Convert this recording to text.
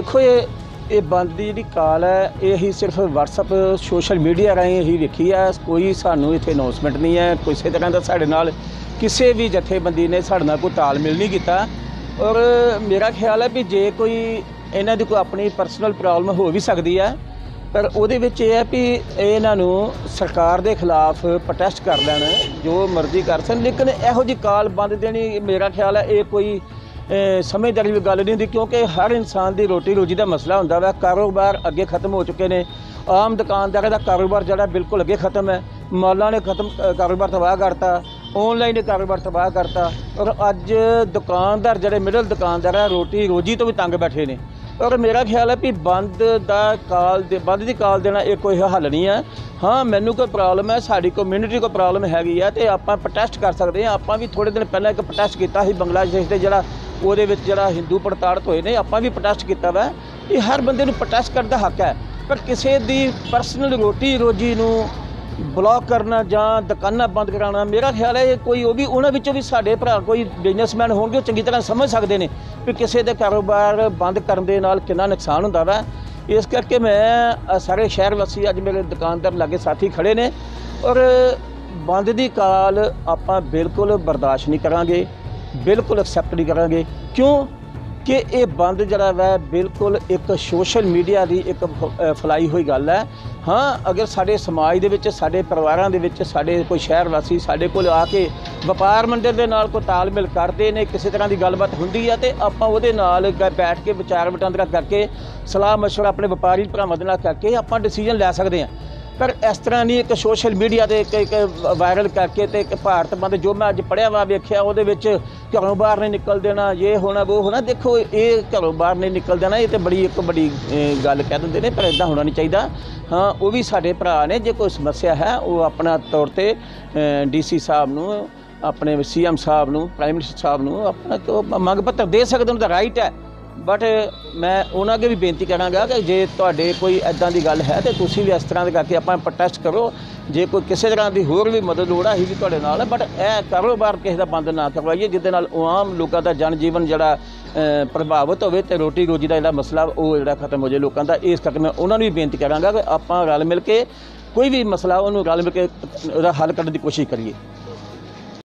देखो ये बंद की जी काल है ये ही सिर्फ WhatsApp सोशल मीडिया राही ही वेखी है। कोई सानू इत्थे अनाउंसमेंट नहीं है, किसी तरह का साडे नाल किसी भी जथेबंदी ने साडे नाल कोई तालमेल नहीं किया। और मेरा ख्याल है भी जे कोई इन्हां दी कोई अपनी पर्सनल प्रॉब्लम हो भी सकती है, पर उहदे विच ये है भी इन्हां नूं सरकार के खिलाफ प्रोटेस्ट कर लैण, जो मर्जी कर सन, लेकिन इहो जी काल बंद देनी मेरा ख्याल है ये कोई समझदारी की गल नहीं होंदी, क्योंकि हर इंसान की रोटी रोजी का मसला होंदा वा। कारोबार अगे खत्म हो चुके हैं, आम दुकानदार का कारोबार जो बिल्कुल अगे खत्म है, मॉलों ने खत्म कारोबार तबाह करता, ऑनलाइन ने कारोबार तबाह करता। और अज दुकानदार जो मिडल दुकानदार है रोटी रोजी तो भी तंग बैठे ने। और मेरा ख्याल है भी बंद की काल देना ये कोई हल नहीं है। हाँ, मैनू कोई प्रॉब्लम है, साड़ी कम्यूनिटी को प्रॉब्लम हैगी है तो आप प्रोटेस्ट कर सकते हैं। आप भी थोड़े दिन पहले एक प्रोटेस्ट किया ही बंगलादेश के जरा ਉਹਦੇ ਵਿੱਚ ਜਿਹੜਾ ਹਿੰਦੂ ਪ੍ਰਤਾੜਿਤ ਹੋਏ ਨੇ, ਆਪਾਂ ਵੀ ਪ੍ਰੋਟੈਸਟ ਕੀਤਾ ਵਾ। ਇਹ ਹਰ ਬੰਦੇ ਨੂੰ ਪ੍ਰੋਟੈਸਟ ਕਰਨ ਦਾ ਹੱਕ ਹੈ, ਪਰ ਕਿਸੇ ਦੀ ਪਰਸਨਲ ਰੋਟੀ ਰੋਜੀ ਨੂੰ ਬਲੌਕ ਕਰਨਾ ਜਾਂ ਦੁਕਾਨਾਂ ਬੰਦ ਕਰਾਉਣਾ, ਮੇਰਾ ਖਿਆਲ ਹੈ ਕੋਈ ਉਹ ਵੀ ਉਹਨਾਂ ਵਿੱਚੋਂ ਵੀ ਸਾਡੇ ਭਰਾ ਕੋਈ ਬਿਜ਼ਨਸਮੈਨ ਹੋਣਗੇ ਉਹ ਚੰਗੀ ਤਰ੍ਹਾਂ ਸਮਝ ਸਕਦੇ ਨੇ ਵੀ ਕਿਸੇ ਦੇ ਕਾਰੋਬਾਰ ਬੰਦ ਕਰਨ ਦੇ ਨਾਲ ਕਿੰਨਾ ਨੁਕਸਾਨ ਹੁੰਦਾ ਵਾ। ਇਸ ਕਰਕੇ ਮੈਂ ਸਾਰੇ ਸ਼ਹਿਰ ਵਾਸੀ ਅੱਜ ਮੇਰੇ ਦੁਕਾਨਦਾਰ ਲਾਗੇ ਸਾਥੀ ਖੜੇ ਨੇ ਔਰ ਬੰਦ ਦੀ ਕਾਲ ਆਪਾਂ ਬਿਲਕੁਲ ਬਰਦਾਸ਼ਤ नहीं करांगे, बिल्कुल एक्सैप्ट नहीं करांगे। क्यों कि ये बंद जरा वै बिल्कुल एक सोशल मीडिया की एक फैलाई हुई गल है। हाँ, अगर साडे समाज दे विच साडे परिवारां दे विच साडे कोई शहर वासी साडे कोल आके व्यापार मंडल दे नाल कोई तालमेल करते ने, किसी तरह की गलबात हुंदी है तो आपां उहदे नाल बैठ के विचार वटांदरा करके सलाह मशवरा अपने व्यापारी भरावां दे नाल करके आपां डिसीजन लै सकदे हां। पर इस तरह नहीं एक सोशल मीडिया से एक वायरल करके तो एक भारत बंद जो मैं अज पढ़िया वा वेख्या वो घरों बाहर नहीं निकल देना, ये होना वो होना। देखो ये घरों बाहर नहीं निकल देना ये तो बड़ी एक बड़ी गल कह देंगे ने, पर इदा होना नहीं चाहिए। हाँ, वो भी साढ़े भरा ने, जो कोई समस्या है वो अपना तौर पर DC साहब नूं, अपने CM साहब नूं, प्राइम मिनिस्टर साहब नूं अपना मंग पत्र दे सकते, उनका राइट है। बट मैं उन्होंने अगे भी बेनती कराँगा कि जे तुहाडे कोई इदां दी गल है तो तुसीं भी इस तरह दे करके आपां प्रोटेस्ट करो। जे कोई किसी तरह की होर भी मदद लोड़ असीं भी तुहाडे नाल, बट यह कारोबार किसी का बंद ना करवाइए जिहदे नाल आम लोगों का जनजीवन जिहड़ा प्रभावित होवे ते रोटी रोजी का जिहड़ा मसला वो जिहड़ा खत्म हो जाए लोगों का। इस करके मैं उन्होंने भी बेनती कराँगा कि आपां रल मिल के कोई भी मसला उन्होंने रल मिल के हल करने की कोशिश करिए।